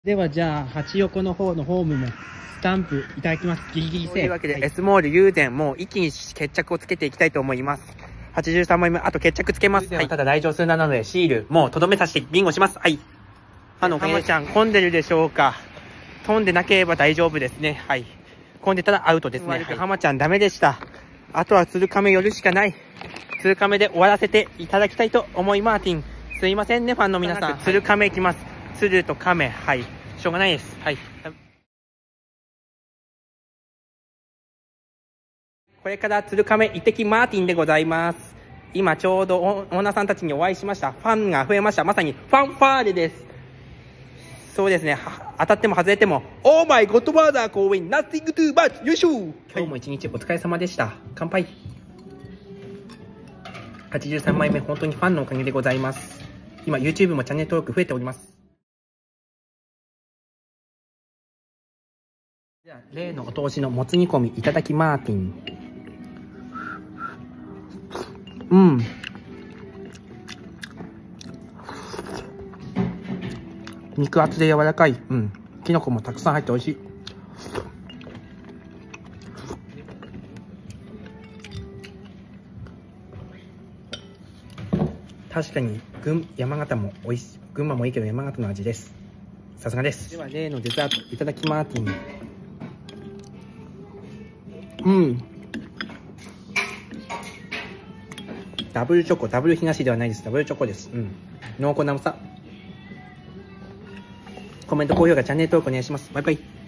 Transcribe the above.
ではじゃあ、八横の方のホームもスタンプいただきます。ギリギリセーフ。 というわけで、S モール友禅、もう一気に決着をつけていきたいと思います。83枚目、あと決着つけます。はい。ただ来場数なので、シール、もうとどめさせてビンゴします。はい。ハマちゃん、混んでるでしょうか。飛んでなければ大丈夫ですね。はい。混んでたらアウトですね。はい、ハマちゃんダメでした。あとは鶴亀寄るしかない。鶴亀で終わらせていただきたいと思います。すいませんね、ファンの皆さん。鶴亀いきます。鶴と亀、はい。しょうがないです。はい。これから鶴亀一滴マーティンでございます。今ちょうどオーナーさんたちにお会いしました。ファンが増えました。まさにファンファーレです。そうですね。当たっても外れても、オーマイゴッドファーザー公演、nothing too much! よいしょ。今日も一日お疲れ様でした。乾杯。83枚目、本当にファンのおかげでございます。今 YouTube もチャンネル登録増えております。じゃあ例のお通しのもつ煮込みいただきマーティン。肉厚で柔らかい。きのこもたくさん入って美味しい。確かに山形も美味しい。群馬もいいけど山形の味です。さすがです。では例のデザートいただきマーティン。ダブルチョコ、ダブルひなしではないです。ダブルチョコです。濃厚な甘さ。コメント、高評価、チャンネル登録お願いします。バイバイ。